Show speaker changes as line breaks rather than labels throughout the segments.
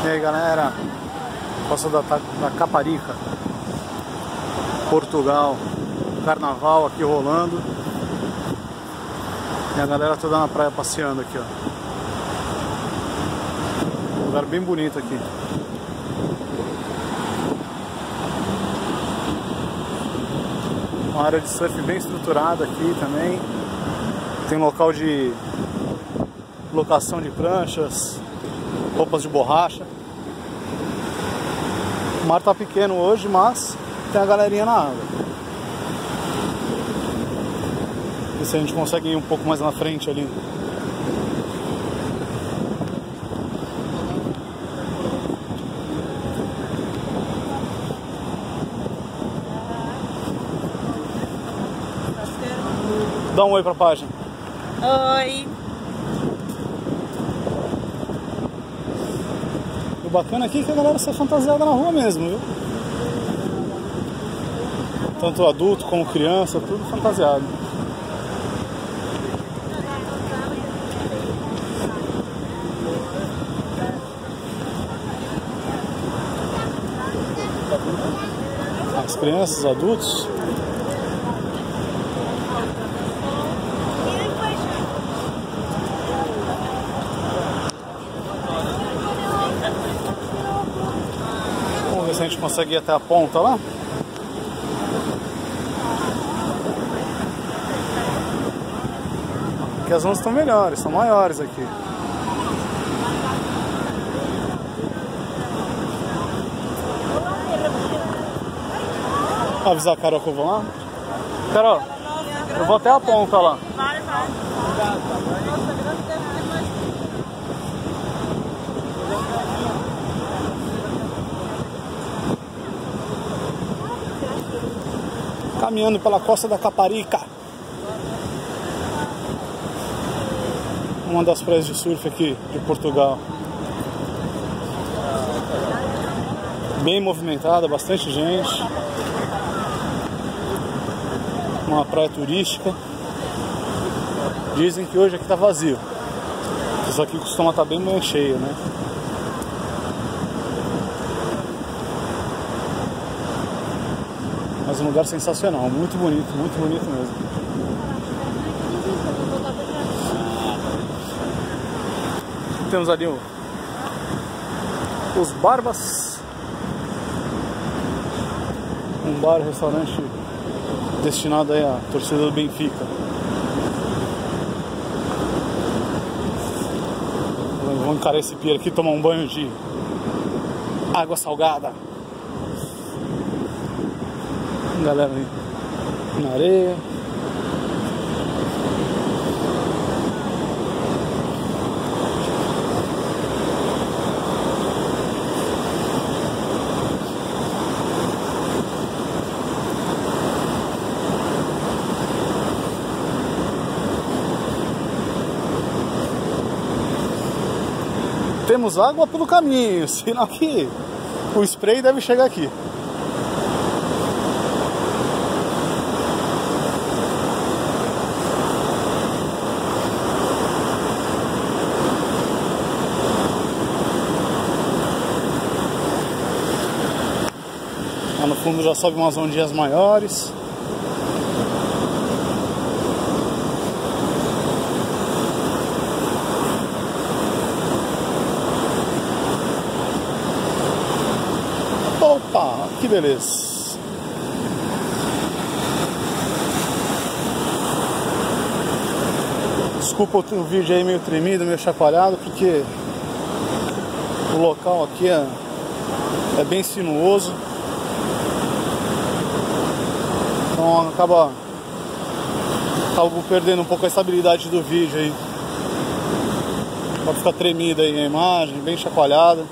E aí galera, Costa da Caparica, Portugal, carnaval aqui rolando. E a galera toda na praia passeando aqui, ó. Um lugar bem bonito aqui. Uma área de surf bem estruturada aqui também. Tem local de locação de pranchas, roupas de borracha. O mar tá pequeno hoje, mas tem a galerinha na água. E se a gente consegue ir um pouco mais na frente ali. Dá um oi pra página.
Oi.
O bacana aqui é que a galera está fantasiada na rua mesmo, viu? Tanto adulto como criança, tudo fantasiado. As crianças, os adultos. Vamos ver se a gente consegue ir até a ponta lá. Aqui as ondas estão melhores, são maiores aqui. Vou avisar a Carol que eu vou lá. Carol, eu vou até a ponta lá.
Vai.
Caminhando pela Costa da Caparica. Uma das praias de surf aqui de Portugal. Bem movimentada, bastante gente. Uma praia turística. Dizem que hoje aqui tá vazio. Isso aqui costuma estar bem cheio, né? Mas um lugar sensacional, muito bonito mesmo. Temos ali os Barbas, um bar, restaurante destinado aí à torcida do Benfica. Vamos encarar esse pier aqui e tomar um banho de água salgada. Galera aí na areia. Temos água pelo caminho, sinal que o spray deve chegar aqui. Lá no fundo já sobe umas ondinhas maiores. Opa, que beleza. Desculpa o vídeo aí meio tremido, meio chacoalhado, porque o local aqui é bem sinuoso. Então acabo perdendo um pouco a estabilidade do vídeo aí. Pode ficar tremida aí a imagem, bem chacoalhada.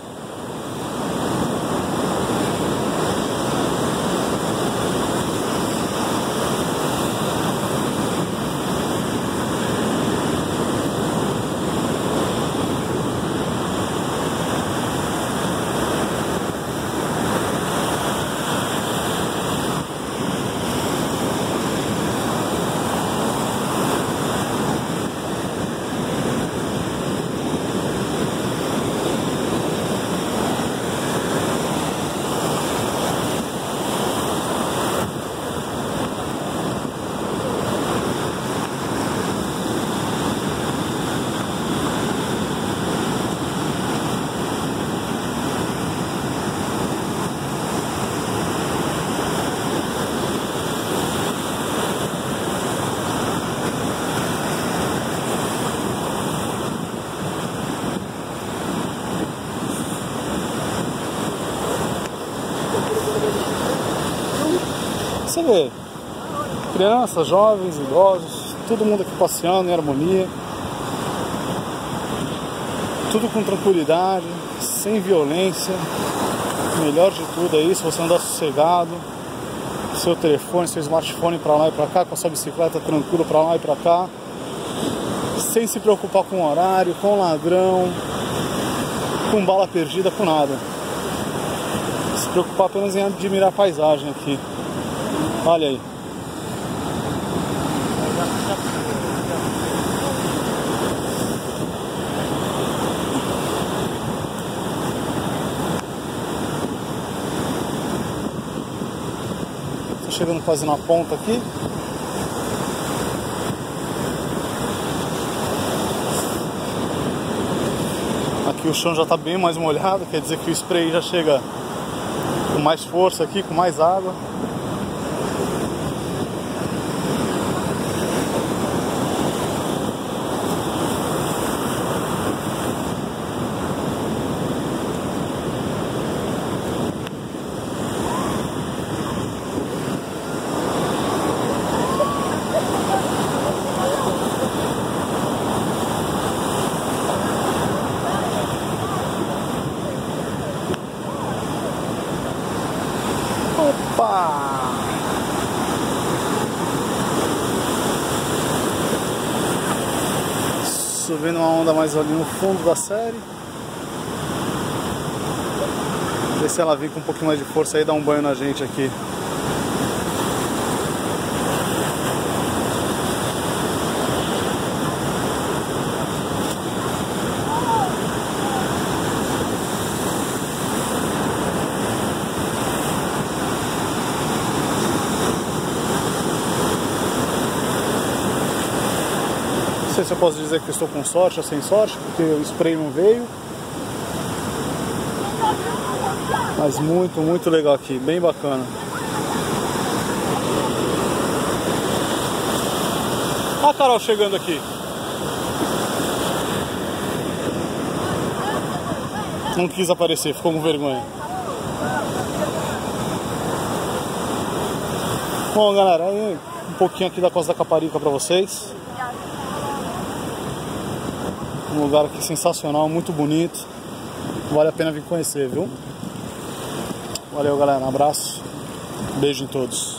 vê crianças, jovens, idosos, todo mundo aqui passeando em harmonia, tudo com tranquilidade, sem violência. O melhor de tudo é isso, você andar sossegado, seu telefone, seu smartphone pra lá e pra cá, com a sua bicicleta tranquilo pra lá e pra cá, sem se preocupar com horário, com ladrão, com bala perdida, com nada. Se preocupar apenas em admirar a paisagem aqui. Olha aí. Tô chegando quase na ponta aqui. Aqui o chão já está bem mais molhado, quer dizer que o spray já chega com mais força aqui, com mais água. Opa! Subindo uma onda mais ali no fundo da série. Ver se ela vem com um pouquinho mais de força aí e dá um banho na gente aqui. Não sei se eu posso dizer que eu estou com sorte ou sem sorte, porque o spray não veio. Mas muito legal aqui, bem bacana. Olha a Carol chegando aqui. Não quis aparecer, ficou com vergonha. Bom, galera, aí um pouquinho aqui da Costa da Caparica pra vocês. Um lugar aqui sensacional, muito bonito. Vale a pena vir conhecer, viu? Valeu, galera. Um abraço. Beijo em todos.